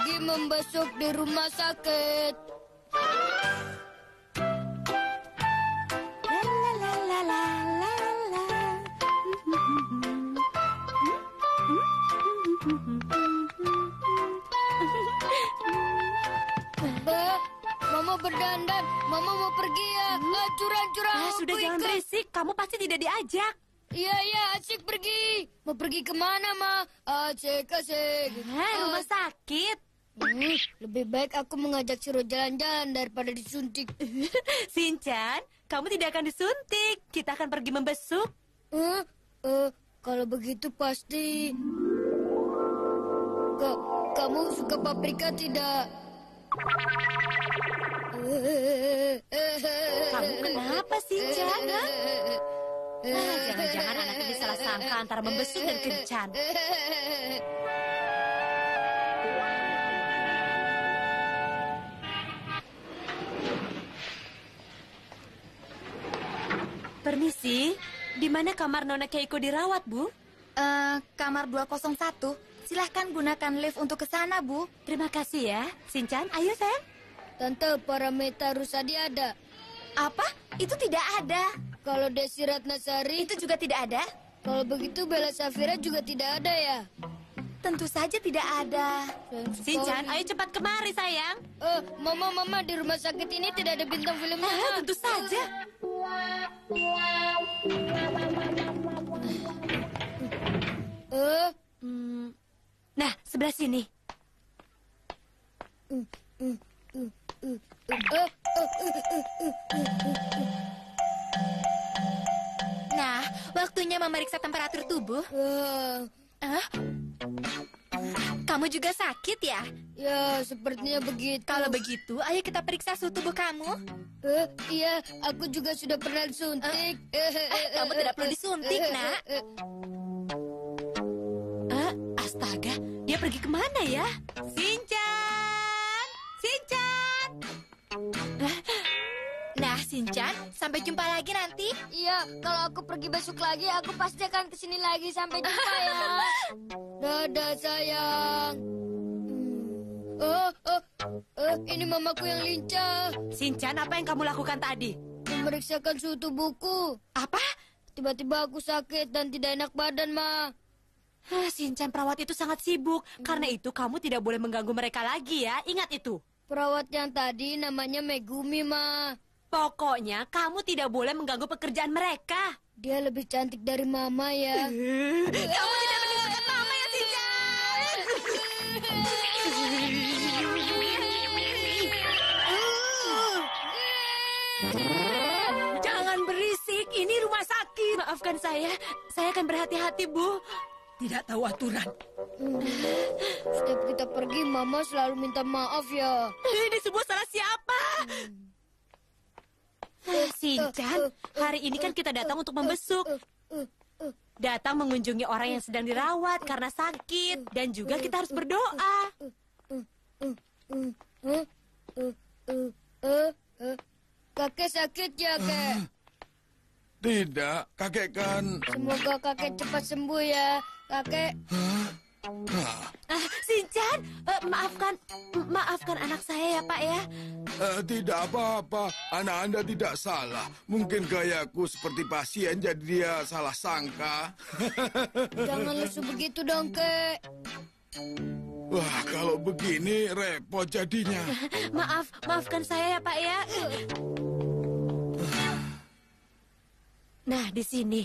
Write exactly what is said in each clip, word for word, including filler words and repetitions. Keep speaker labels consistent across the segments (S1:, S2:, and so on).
S1: pergi membesuk di rumah sakit.
S2: La la la la la la la.
S1: Bah, Mama berdandan. Mama mau pergi ya. Ah, curang-curang.
S2: Ah, sudah jangan berisik, kamu pasti tidak diajak.
S1: Iya, iya, asik pergi. Mau pergi kemana, Ma? Asik, asik.
S2: Ah, rumah sakit.
S1: Hmm, lebih baik aku mengajak Shiro jalan-jalan daripada disuntik.
S2: Shinchan, kamu tidak akan disuntik. Kita akan pergi membesuk.
S1: Huh? Eh, kalau begitu pasti... Ka kamu suka paprika tidak?
S2: Kamu kenapa, Shinchan? Ah, jangan-jangan anak ini salah sangka antara membesuk dan kencan. Permisi, di mana kamar Nona Keiko dirawat, Bu?
S3: Eh, kamar dua nol satu. Silahkan gunakan lift untuk ke sana, Bu.
S2: Terima kasih ya. Shinchan, ayo, sayang.
S1: Tante, Paramita Rusadi ada.
S3: Apa? Itu tidak ada.
S1: Kalau Desi Ratnasari,
S3: Itu juga tidak ada.
S1: kalau begitu Bella Safira juga tidak ada ya?
S3: Tentu saja tidak ada.
S2: Shinchan, ayo cepat kemari, sayang.
S1: Eh, Mama, Mama, di rumah sakit ini tidak ada bintang filmnya.
S2: Ah,
S1: Ma.
S2: tentu saja.
S1: Eh,
S2: Hmm. Nah, sebelah sini.
S3: Nah, waktunya memeriksa temperatur tubuh.
S1: eh,
S3: Ah? Kamu juga sakit ya?
S1: ya, sepertinya begitu.
S3: Kalau begitu, ayo kita periksa suhu tubuh kamu.
S1: Eh, iya, aku juga sudah pernah disuntik.
S3: Eh, kamu tidak perlu disuntik, Nak.
S2: Ah, astaga, dia pergi kemana ya? Shinchan! Shinchan!
S3: Nah, Shinchan, sampai jumpa lagi nanti.
S1: Iya, kalau aku pergi besok lagi, aku pasti akan kesini lagi. Sampai jumpa ya. Dadah, sayang. Hmm. Oh, oh, oh, ini mamaku yang lincah.
S2: Shinchan, apa yang kamu lakukan tadi?
S1: Memeriksakan suhu tubuhku.
S2: Apa?
S1: Tiba-tiba aku sakit dan tidak enak badan, Ma.
S2: Ah, Shinchan, perawat itu sangat sibuk. Karena itu kamu tidak boleh mengganggu mereka lagi ya. Ingat itu.
S1: Perawat yang tadi namanya Megumi, Ma.
S2: Pokoknya kamu tidak boleh mengganggu pekerjaan mereka.
S1: Dia lebih cantik dari Mama ya.
S2: Kamu tidak mendengarkan mama ya, Shinchan. Jangan berisik, ini rumah sakit. Maafkan saya, saya akan berhati-hati, Bu. Tidak tahu aturan.
S1: Setiap kita pergi, Mama selalu minta maaf ya.
S2: Ini semua salah siapa? Ah, Shinchan, hari ini kan kita datang untuk membesuk. Datang mengunjungi orang yang sedang dirawat karena sakit. Dan juga kita harus berdoa.
S1: Eh, eh, eh, eh. Kakek sakit ya, Kek?
S4: Tidak, kakek kan...
S1: Semoga kakek cepat sembuh ya. Kakek,
S4: Ah,
S2: Ah, Shinchan, eh, maafkan, maafkan anak saya ya, Pak ya.
S4: eh, tidak apa-apa, anak Anda tidak salah. Mungkin gayaku seperti pasien, jadi dia salah sangka.
S1: jangan lesu begitu dong, Kek.
S4: Wah, kalau begini repot jadinya.
S2: Maaf, maafkan saya ya, Pak ya. Nah, di sini.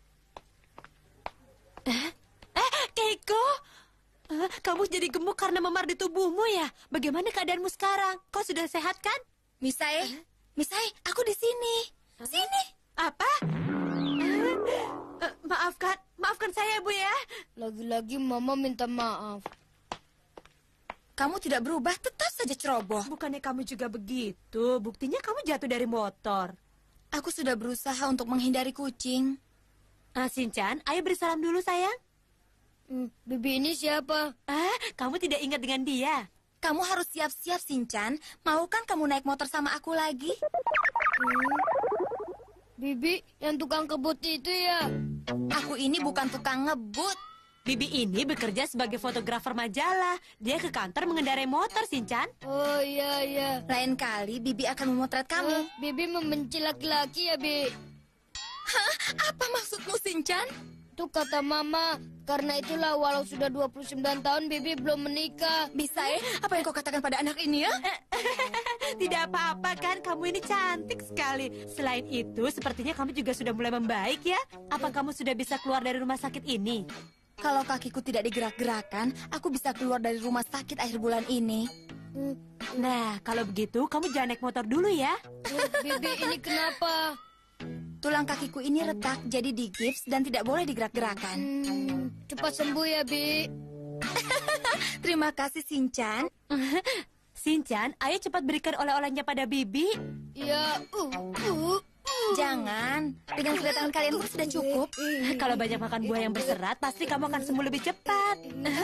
S2: Eh, eh Keiko, eh, kamu jadi gemuk karena memar di tubuhmu ya? Bagaimana keadaanmu sekarang? Kau sudah sehat kan?
S3: Misae, Misae, aku di sini. Sini.
S2: Apa? Eh, eh, maafkan, maafkan saya, Bu ya.
S1: Lagi-lagi Mama minta maaf.
S3: Kamu tidak berubah, tetap saja ceroboh.
S2: Bukannya kamu juga begitu? Buktinya kamu jatuh dari motor.
S3: Aku sudah berusaha untuk menghindari kucing.
S2: Ah, Shinchan, ayo beri salam dulu, sayang.
S1: Hmm, Bibi ini siapa?
S2: Ah, kamu tidak ingat dengan dia?
S3: Kamu harus siap-siap, Shinchan. Mau kan kamu naik motor sama aku lagi?
S1: Hmm. Bibi yang tukang kebut itu ya?
S3: Aku ini bukan tukang ngebut.
S2: Bibi ini bekerja sebagai fotografer majalah. Dia ke kantor mengendarai motor, Shinchan.
S1: Oh iya iya.
S3: Lain kali Bibi akan memotret kamu.
S1: Oh, Bibi membenci laki-laki ya, Bi?
S3: Hah? Apa maksudmu, Shinchan?
S1: Itu kata Mama. Karena itulah walau sudah dua puluh sembilan tahun Bibi belum menikah.
S3: Bisa ya? Apa yang kau katakan pada anak ini ya?
S2: Tidak apa-apa kan, kamu ini cantik sekali. Selain itu, sepertinya kamu juga sudah mulai membaik ya. Apa kamu sudah bisa keluar dari rumah sakit ini?
S3: Kalau kakiku tidak digerak-gerakan, aku bisa keluar dari rumah sakit akhir bulan ini.
S2: Nah, kalau begitu kamu jangan naik motor dulu ya.
S1: Oh, Bibi ini kenapa?
S3: Tulang kakiku ini retak, jadi digips dan tidak boleh digerak-gerakan.
S1: Hmm, cepat sembuh ya, Bi.
S3: Terima kasih, Shinchan.
S2: Shinchan, ayo cepat berikan oleh-olehnya pada Bibi.
S1: Ya, uh, uh, uh.
S3: Jangan, dengan kedatangan kalian pun sudah cukup.
S2: Kalau banyak makan buah yang berserat, pasti kamu akan sembuh lebih cepat.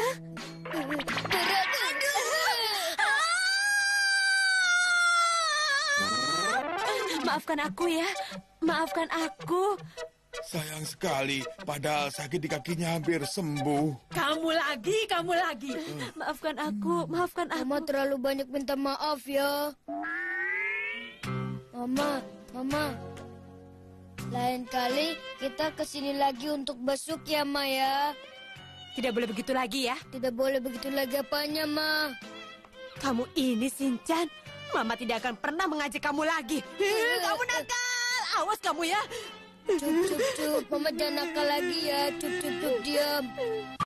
S2: Maafkan aku ya, maafkan aku.
S4: Sayang sekali, padahal sakit di kakinya hampir sembuh.
S2: Kamu lagi, kamu lagi. Maafkan aku, maafkan aku.
S1: Mama terlalu banyak minta maaf ya. Mama, Mama. Lain kali kita kesini lagi untuk besuk ya, Ma ya.
S2: Tidak boleh begitu lagi ya.
S1: Tidak boleh begitu lagi apanya, Ma.
S2: Kamu ini, Shinchan. Mama tidak akan pernah mengajak kamu lagi. Kamu nakal. Awas kamu ya.
S1: Cup, cup, cup. Mama jangan nakal lagi ya. Cup, cup, cup, diam.